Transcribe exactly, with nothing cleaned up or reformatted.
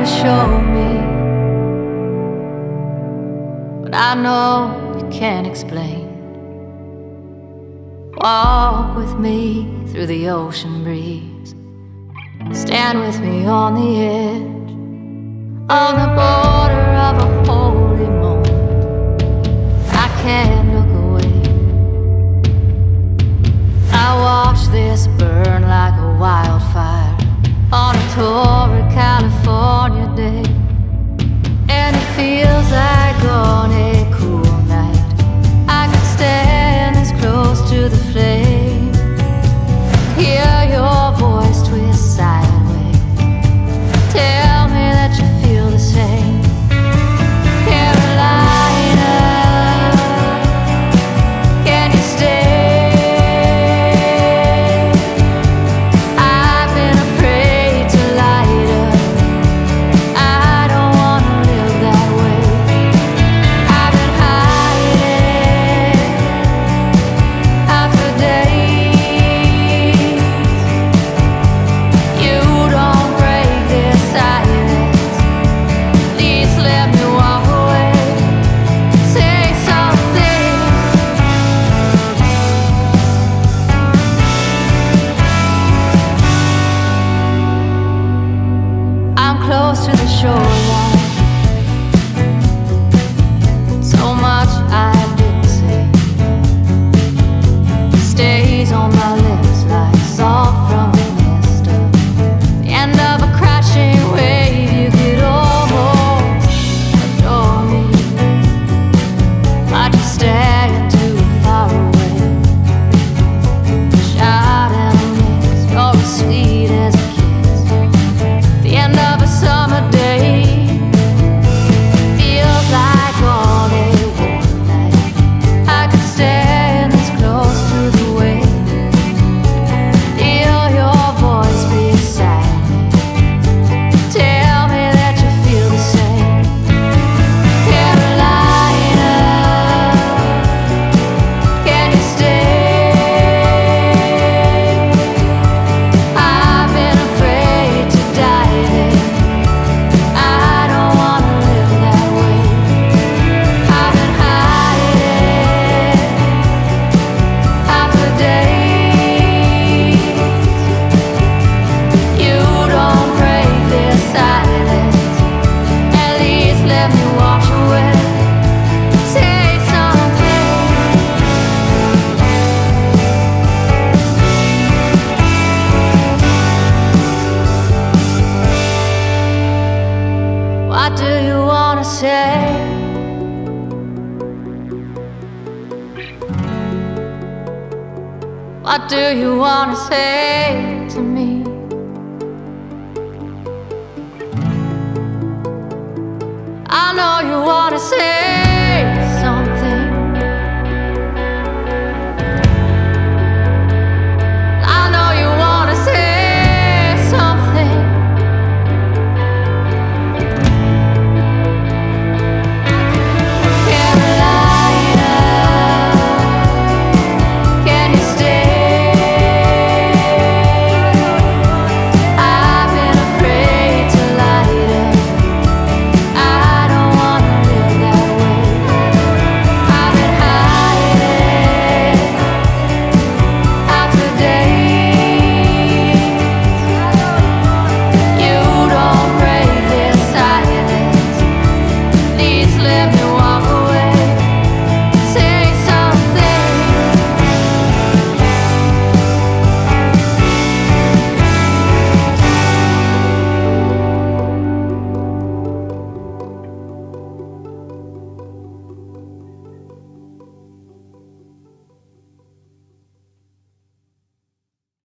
show me what I know you can't explain. Walk with me through the ocean breeze. Stand with me on the edge, on the border of a holy moment. I can't look away. I watch this burn like a wildfire on a torrid California day, and it feels like on a cool night I could stand this close to the flame, hear your voice twist sideways, tell me that you feel the same. Carolina, can you stay? Close to the shoreline, so much I didn't say stays on my lips like salt from a nesta. The end of a crashing wave, you could almost adore me, but you're staying too far away. Shot and a miss, you're as sweet as a kiss. The end of a summer day feels like all day one night. I could stand this close to the wave, feel your voice beside me, tell me that you feel the same. Carolina, can you stay? I've been afraid to dive in. What do you wanna say? What do you wanna say to me? I know you wanna say